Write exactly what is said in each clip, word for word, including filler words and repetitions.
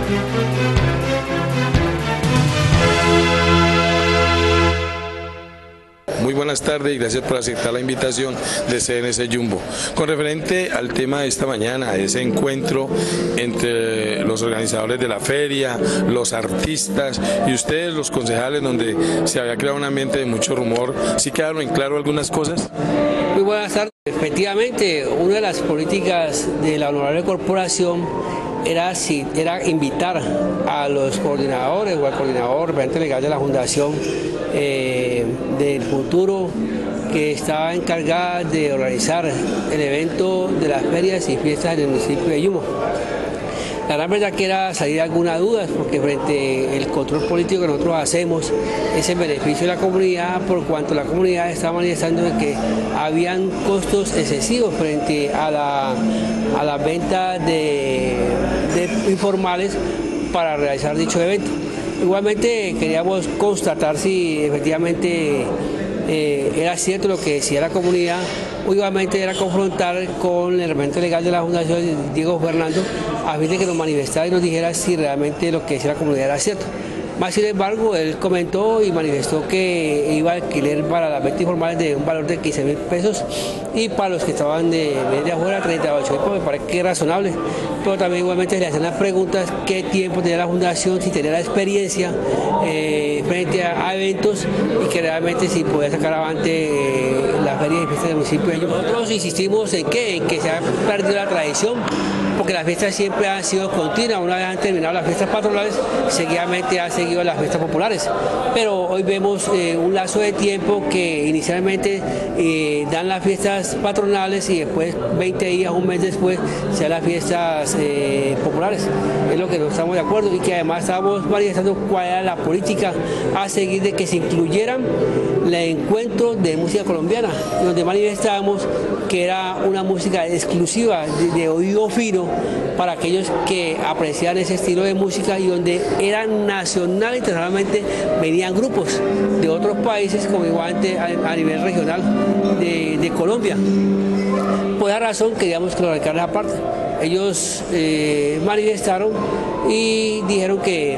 Muy buenas tardes y gracias por aceptar la invitación de C N S Jumbo. Con referente al tema de esta mañana, ese encuentro entre los organizadores de la feria, los artistas y ustedes, los concejales, donde se había creado un ambiente de mucho rumor, ¿sí quedaron en claro algunas cosas? Muy buenas tardes. Efectivamente, una de las políticas de la honorable corporación era, era invitar a los coordinadores o al coordinador, representante legal de la fundación eh, del futuro, que estaba encargada de organizar el evento de las ferias y fiestas en el municipio de Yumbo. La gran verdad que era salir algunas dudas, porque frente al control político que nosotros hacemos es en beneficio de la comunidad, por cuanto la comunidad está manifestando de que habían costos excesivos frente a la, a la venta de, de informales para realizar dicho evento. Igualmente queríamos constatar si efectivamente eh, era cierto lo que decía la comunidad. Igualmente era confrontar con el representante legal de la Fundación, Diego Fernando, a fin de que nos manifestara y nos dijera si realmente lo que decía la comunidad era cierto. Más sin embargo, él comentó y manifestó que iba a alquiler para las ventas informales de un valor de quince mil pesos y para los que estaban de, de afuera treinta y ocho mil, pues me parece que es razonable. Pero también igualmente le hacen las preguntas qué tiempo tenía la fundación, si tenía la experiencia eh, frente a, a eventos y que realmente si podía sacar adelante eh, la feria y fiesta del municipio de Yumbo. Nosotros insistimos en que, en que se ha perdido la tradición, porque las fiestas siempre han sido continuas. Una vez han terminado las fiestas patronales, seguidamente han seguido las fiestas populares. Pero hoy vemos eh, un lazo de tiempo que inicialmente eh, dan las fiestas patronales y después, veinte días, un mes después, se dan las fiestas eh, populares. Es lo que no estamos de acuerdo y que además estamos manifestando cuál era la política a seguir de que se incluyeran el encuentro de música colombiana, donde manifestamos que era una música exclusiva de, de oído fino para aquellos que aprecian ese estilo de música y donde eran nacional e internacionalmente venían grupos de otros países como igualmente a, a nivel regional de, de Colombia. Por esa razón queríamos clarificar esa parte. Ellos eh, manifestaron y dijeron que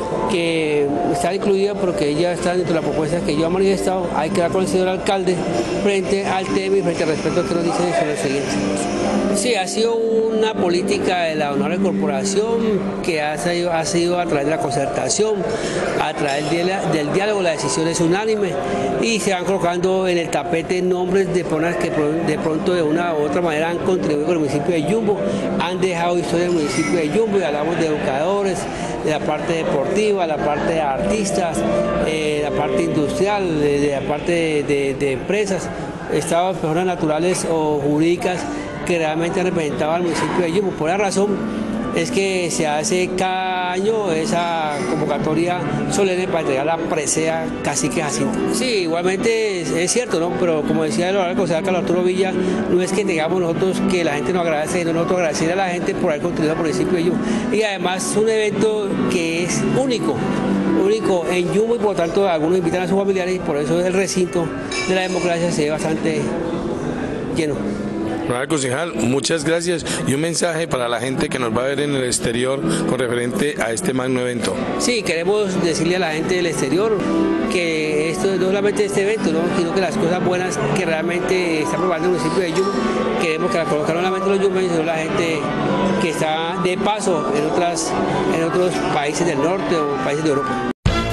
que está incluida porque ya está dentro de la propuesta que yo he manifestado. Hay que hablar con el señor alcalde frente al tema y frente al respeto que nos dicen sobre los siguientes. Sí, ha sido una política de la honorable corporación que ha sido, ha sido a través de la concertación, a través de la, del diálogo, la decisión es unánime y se van colocando en el tapete nombres de personas que de pronto de una u otra manera han contribuido con el municipio de Yumbo, han dejado historia del municipio de Yumbo y hablamos de educadores, de la parte deportiva, la parte de artistas, eh, la parte industrial, de, de la parte de, de, de empresas, estados, personas naturales o jurídicas que realmente representaban al municipio de Yumbo. Por la razón es que se hace cada año esa convocatoria solemne para entregar la presea Cacique Jacinto. Sí, igualmente es, es cierto, ¿no? Pero como decía el honorable concejal Carlos Arturo Villa, no es que tengamos nosotros que la gente nos agradece, sino nosotros agradecer a la gente por haber contribuido al municipio de Yumbo. Y además es un evento que es único, único en Yumbo y por lo tanto algunos invitan a sus familiares y por eso el recinto de la democracia se ve bastante lleno. Honorable concejal, muchas gracias y un mensaje para la gente que nos va a ver en el exterior con referente a este magno evento. Sí, queremos decirle a la gente del exterior que esto no solamente este evento, ¿no? Sino que las cosas buenas que realmente está probando el municipio de Yumbo, queremos que la conozcan no solamente los yumbeños, sino la gente que está de paso en, otras, en otros países del norte o países de Europa.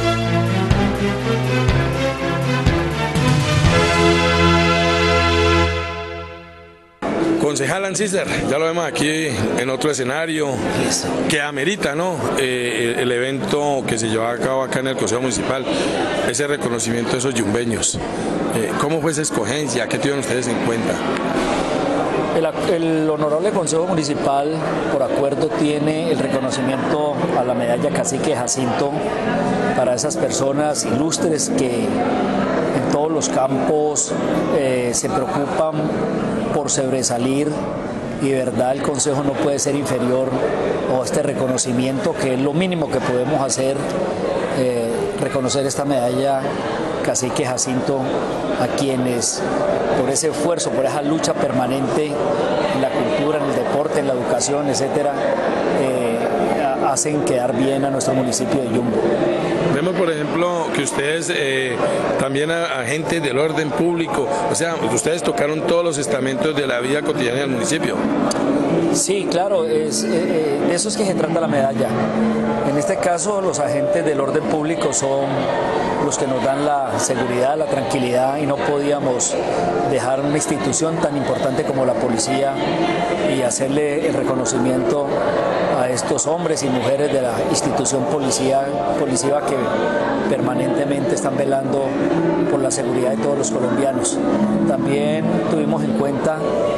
Concejal Ancísar, ya lo vemos aquí en otro escenario que amerita, ¿no? Eh, el evento que se lleva a cabo acá en el Consejo Municipal, ese reconocimiento de esos yumbeños. Eh, ¿Cómo fue esa escogencia? ¿Qué tuvieron ustedes en cuenta? El, el Honorable Consejo Municipal, por acuerdo, tiene el reconocimiento a la medalla Cacique Jacinto para esas personas ilustres que en todos los campos eh, se preocupan por sobresalir y de verdad el Consejo no puede ser inferior a este reconocimiento que es lo mínimo que podemos hacer, eh, reconocer esta medalla Cacique Jacinto a quienes por ese esfuerzo, por esa lucha permanente en la cultura, en el deporte, en la educación, etcétera, eh, hacen quedar bien a nuestro municipio de Yumbo. Vemos, por ejemplo, que ustedes eh, también agentes del orden público, o sea, ustedes tocaron todos los estamentos de la vida cotidiana del municipio. Sí, claro, es, eh, de eso es que se trata la medalla. En este caso, los agentes del orden público son los que nos dan la seguridad, la tranquilidad, y no podíamos dejar una institución tan importante como la policía y hacerle el reconocimiento a estos hombres y mujeres de la institución policía, policiva que permanentemente están velando por la seguridad de todos los colombianos. También tuvimos en cuenta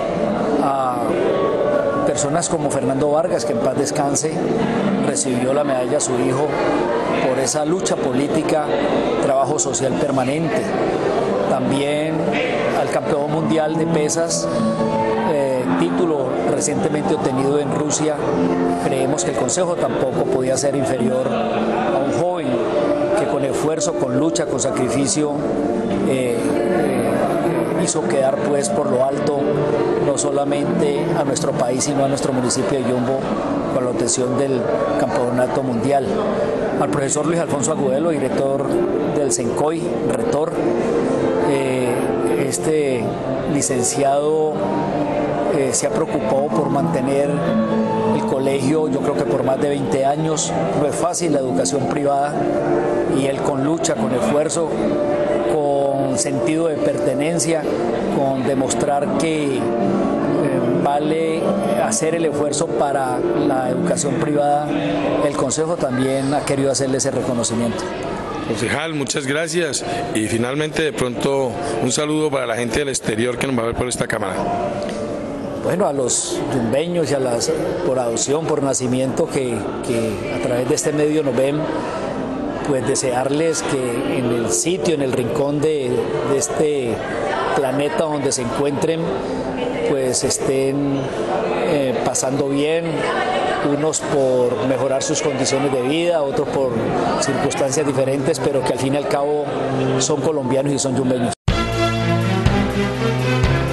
a personas como Fernando Vargas, que en paz descanse, recibió la medalla a su hijo por esa lucha política, trabajo social permanente. También al campeón mundial de pesas, eh, título recientemente obtenido en Rusia. Creemos que el Consejo tampoco podía ser inferior a un joven que con esfuerzo, con lucha, con sacrificio eh, eh, hizo quedar pues por lo alto no solamente a nuestro país, sino a nuestro municipio de Yumbo con la obtención del campeonato mundial. Al profesor Luis Alfonso Agudelo, director del SENCOI, rector, eh, este licenciado eh, se ha preocupado por mantener el colegio, yo creo que por más de veinte años. No es fácil la educación privada, y él con lucha, con esfuerzo, con sentido de pertenencia, con demostrar que eh, vale hacer el esfuerzo para la educación privada, el Consejo también ha querido hacerle ese reconocimiento. Concejal, muchas gracias, y finalmente de pronto un saludo para la gente del exterior que nos va a ver por esta cámara. Bueno, a los yumbeños y a las por adopción, por nacimiento, que, que a través de este medio nos ven, pues desearles que en el sitio, en el rincón de, de este planeta donde se encuentren, pues estén eh, pasando bien, unos por mejorar sus condiciones de vida, otros por circunstancias diferentes, pero que al fin y al cabo son colombianos y son yumbeños.